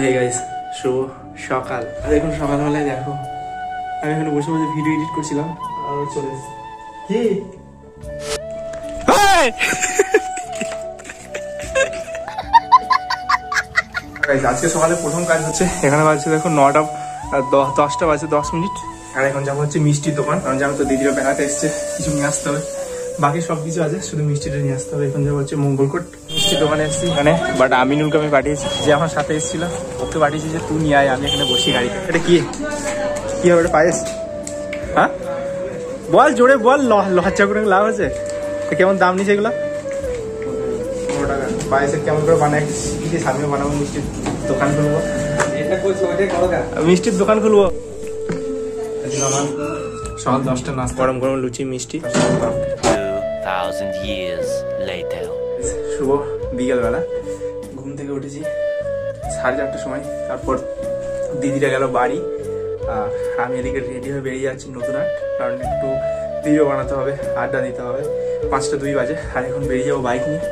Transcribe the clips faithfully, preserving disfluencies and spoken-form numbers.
Hey guys, শুভ সকাল। আর এখন সকালবেলায় দেখো আমি এখানে বসে বসে ভিডিও এডিট করছিলাম আর চলে এসেছি। কি আজকে সকালে প্রথম কাজ হচ্ছে, এখানে বাজছে দেখো নটা দশটা বাজছে দশ মিনিট। আর এখন যাবো হচ্ছে মিষ্টির দোকান, কারণ জানো তো দিদিরা বেড়াতে এসছে, কিছু নিয়ে আসতে হবে। বাকি সব কিছু আছে, শুধু মিষ্টিটা নিয়ে আসতে হবে। এখন যাবো হচ্ছে মঙ্গলকোট মিষ্টির দোকানে এসেছি এখানে। বাট আমিনুলকে আমি পাঠিয়েছি, যে আমার সাথে এসেছিল ওকে পাঠিয়েছি যে তুই নিয়ে আয়, আমি এখানে বসি গাড়ি। এটা কি কি হবে? এটা পায়েস? হ্যাঁ বল, জোরে বল। লজ্জা করে লাভ আছে? কেমন দাম নিচ্ছে এগুলো? পনেরো টাকা। পায়েসের কেমন করে বানায় কি সামনে বানাবো, মিষ্টির দোকান খুলবো, মিষ্টির দোকান খুলবো। আমার সকাল দশটা নাস্তা, গরম গরম লুচি মিষ্টি। শুভ বিকেলবেলা ঘুম থেকে উঠেছি সাড়ে চারটার সময়। তারপর দিদিরা গেল বাড়ি, আর আমি এদিকে রেডি হয়ে বেরিয়ে যাচ্ছি নতুন হাট, কারণ একটু ভিডিও বানাতে হবে, আড্ডা দিতে হবে। পাঁচটা দুই বাজে, আর এখন বেরিয়ে যাবো বাইক নিয়ে।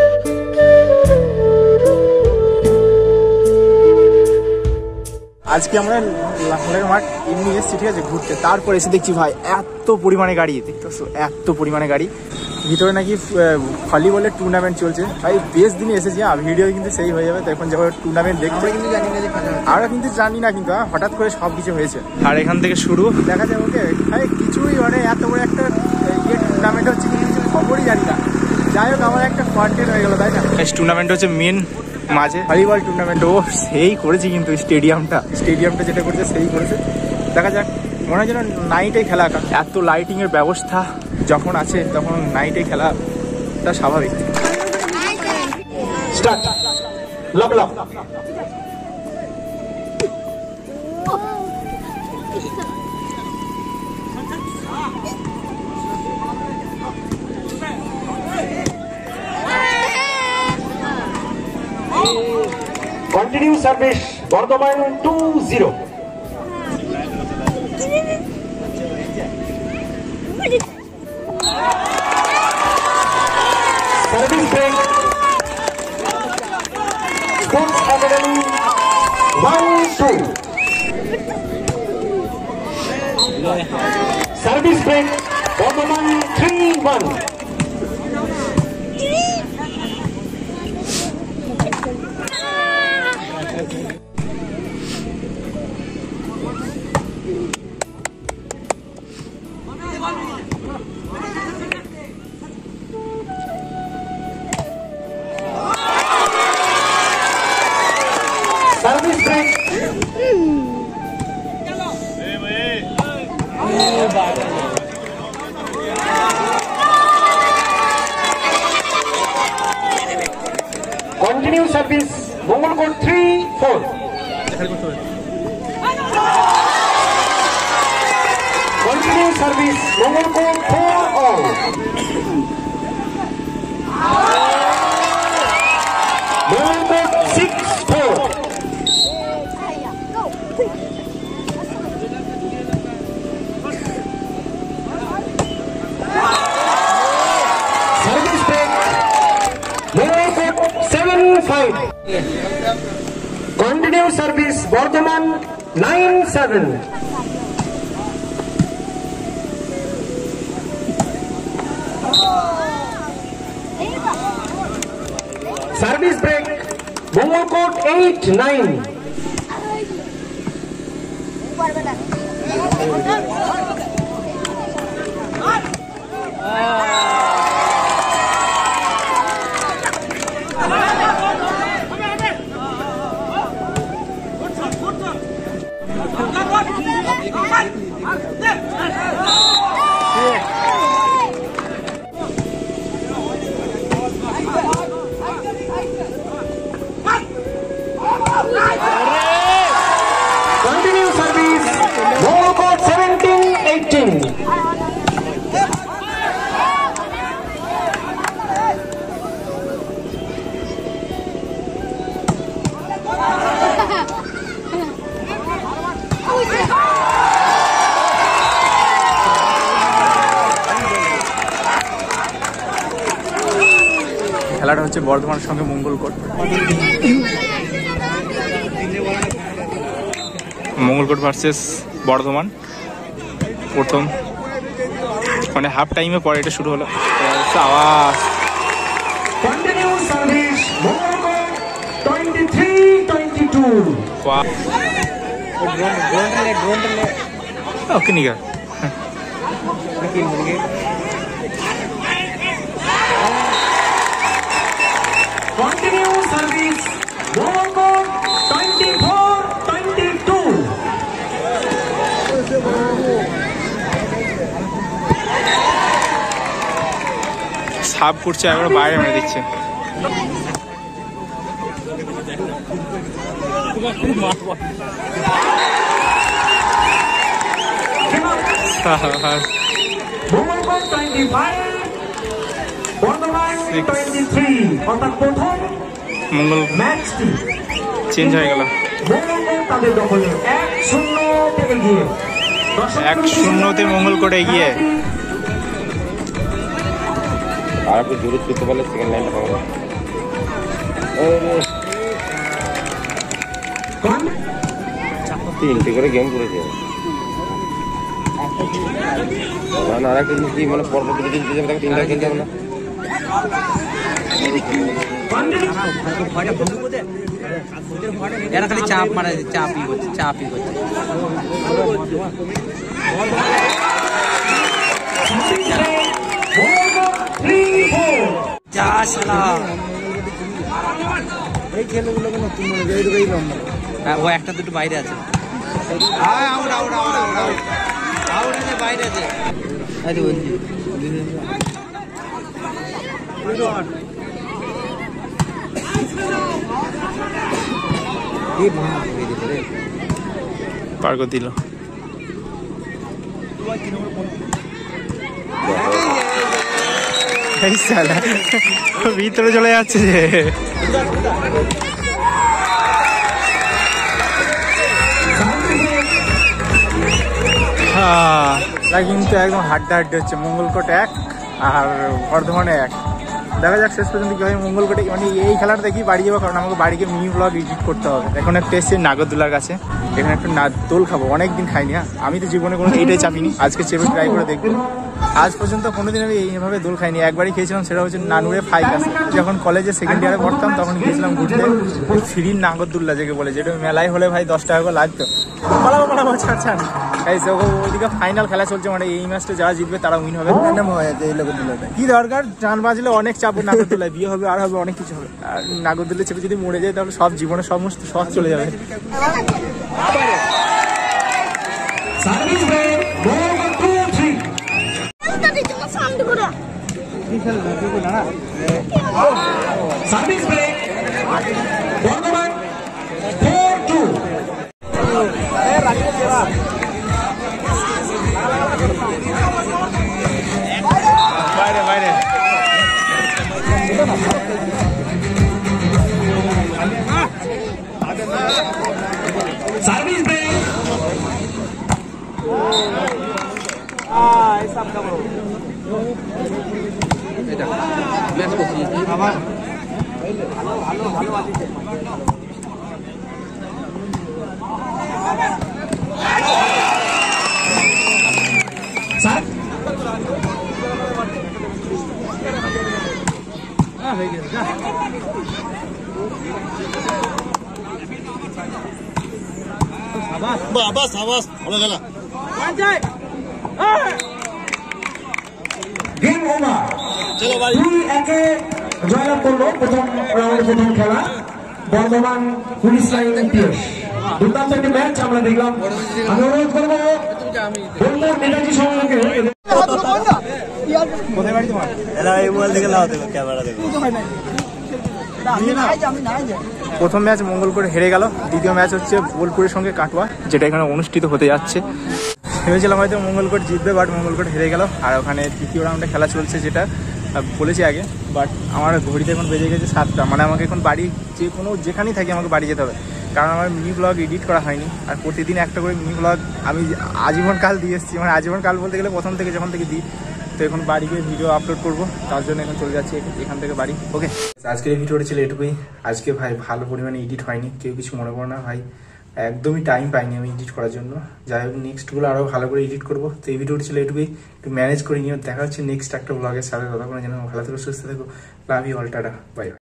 আজকে আমরা লাখনগর মাঠ এমনি এসেছি, ঠিক আছে, ঘুরতে। তারপর এসে দেখছি ভাই এত পরিমাণে গাড়ি, দেখতেছো এত পরিমাণে গাড়ি। ভিতরে নাকি ভলিবলের টুর্নামেন্ট চলছে। ভাই বেশ দিনে এসেছি, আর ভিডিও কিন্তু সেই হয়ে যাবে। তো এখন যাবো টুর্নামেন্ট দেখতে। আমরা কিন্তু জানি না, কিন্তু হঠাৎ করে সব কিছু হয়েছে। আর এখান থেকে শুরু দেখা যাবে। ওকে ভাই কিছুই মানে এত বড় একটা ইয়ে টুর্নামেন্ট হচ্ছে, কিছু খবরই জানি না। যাই হোক আমার একটা কন্টেন্ট হয়ে গেল, তাই না? টুর্নামেন্ট হচ্ছে মেন মাঝে ভলিবল টুর্নামেন্ট। ও সেই করেছে কিন্তু স্টেডিয়ামটা স্টেডিয়ামটা যেটা করেছে সেই করেছে। দেখা যাক, মনে হয় যেন নাইটে খেলা। এত লাইটিং এর ব্যবস্থা যখন আছে তখন নাইটে খেলাটা স্বাভাবিক। Start. Love love Continue service Bardhaman two zero. Service break. Sports Academy one two. Service break Bardhaman three one. Service break. Continue service Volleyball three four. Continue service Volleyball four all. Volleyball six four. Service break Volleyball seven five. Continue service Bardhaman nine seven. Service break Volleyball eight nine. Continue service Volleyball seventeen eighteen. খেলাটা হচ্ছে বর্ধমানের সঙ্গে Mangalkot. Mangalkot versus Bardhaman প্রথম মানে half টাইমে পরে এটা শুরু হলো। আওয়াজ ওকে নিকা Continue service. Volleyball twenty-four twenty-two. Sub করছে আর বাইরে মেরে দিচ্ছে। Volleyball twenty-five. বর্ধমান twenty-three অর্থাৎ প্রথম মঙ্গল ম্যাচটি চেঞ্জ হয়ে গেল। মঙ্গলকোট তাদের দখলে এক শূন্য থেকে এগিয়ে এক শূন্যতে মঙ্গলকোট এগিয়ে। আর একটু জোরে ছুটতে পারলে সেকেন্ড লাইনটা পাবো। তিনটে করে গেম করেছে। না আর একটা জিনিস মানে পরপর দুটো দিন খেলতে হবে, তিনটা খেলতে হবে না। এরা খালি চাপ মারা চাপই করছে চাপই করছে যা শালা এই খেলাগুলো কেন তুমি এই রকম ও একটা দুটো বাইরে আছে out out out out out আছে বাইরে আছে আরে বলছি পার করে দিল। ভিতরে চলে যাচ্ছে যে হ্যাঁ কিন্তু একদম হাড্ডা হাড্ডি হচ্ছে। মঙ্গলকোট এক আর বর্ধমানে এক। দেখা যাক শেষ পর্যন্ত কি হয়। মঙ্গলকোটে মানে এই খেলাটা দেখি বাড়ি যাবো, কারণ আমাকে বাড়িকে মিনি ব্লগ এডিট করতে হবে। এখন একটা এসেছি নাগরদোলার কাছে, এখানে একটু না দোল খাবো। অনেকদিন খাইনি। হ্যাঁ আমি তো জীবনে কোনো এইটাই চাপিনি, আজকে চেপে ট্রাই করে দেখবো। আজ পর্যন্ত কোনোদিন আমি এইভাবে দোল খাইনি। একবারই খেয়েছিলাম, সেটা হচ্ছে নানুরে ফাইভ আছে। যখন কলেজে সেকেন্ড ইয়ারে পড়তাম তখন গিয়েছিলাম ঘুরতে ফ্রির নাগরদোল্লা যেকে বলে, যেটা মেলায় হলে ভাই দশ টাকা করে লাগতো। পালাবো পালাবো ছাড় ছাড়। ওইদিকে ফাইনাল খেলা চলছে, মানে এই ম্যাচটা যারা জিতবে তারা উইন হবে। কি দরকার, গান বাজলে অনেক চাপ নাগরদোলায়, বিয়ে হবে আর হবে অনেক কিছু হবে। আর নাগরদোলায় চেপে যদি মরে যায় তাহলে সব জীবনে সমস্ত শখ চলে যাবে। Service break Bardhaman four two বাইরে বাইরে সার্ভিস ব্রেক আবাস আবাস ভালো খেলা। Game over. চলো ভাই দুই একে জয়লাভ করলো প্রথম রাউন্ডে প্রথম খেলা বর্ধমান পুলিশ লাইন ইতিহাস। দুর্দান্ত একটি ম্যাচ আমরা দেখলাম। আমি অনুরোধ করবো বন্ধুর নেতাজি সঙ্গে কোথায় বাড়ি তোমার? প্রথম ম্যাচ মঙ্গলকোট হেরে গেল। দ্বিতীয় ম্যাচ হচ্ছে বোলপুরের সঙ্গে কাটোয়া, যেটা এখানে অনুষ্ঠিত হতে যাচ্ছে। ভেবেছিলাম হয়তো মঙ্গলকোট জিতবে, বাট মঙ্গলকোট হেরে গেল। আর ওখানে তৃতীয় রাউন্ডে খেলা চলছে, যেটা বলেছি আগে। বাট আমার ঘড়িতে এখন বেজে গেছে সাতটা, মানে আমাকে এখন বাড়ি যে কোনো যেখানেই থাকি আমাকে বাড়ি যেতে হবে, কারণ আমার মিনি ব্লগ এডিট করা হয়নি। আর প্রতিদিন একটা করে মিনি ব্লগ আমি আজীবনকাল দিয়ে এসেছি, মানে আজীবনকাল বলতে গেলে প্রথম থেকে যখন থেকে দিই। তো এখন বাড়ি গিয়ে ভিডিও আপলোড করবো, তার জন্য এখন চলে যাচ্ছি এখান থেকে বাড়ি। ওকে, আজকের এই ভিডিওটা ছিল এটুকুই। আজকে ভাই ভালো পরিমাণে এডিট হয়নি, কেউ কিছু মনে করো না ভাই। একদমই টাইম পাইনি আমি এডিট করার জন্য। যাই হোক নেক্সটগুলো আরও ভালো করে এডিট করবো। তো এই ভিডিওটি ছিল এটুকুই, একটু ম্যানেজ করে নিও। দেখা হচ্ছে নেক্সট একটা ব্লগের সাথে, ততক্ষণ যেন ভালো থেকো, সুস্থ থেকো। লাভ ইউ অল, টাটা, বাই।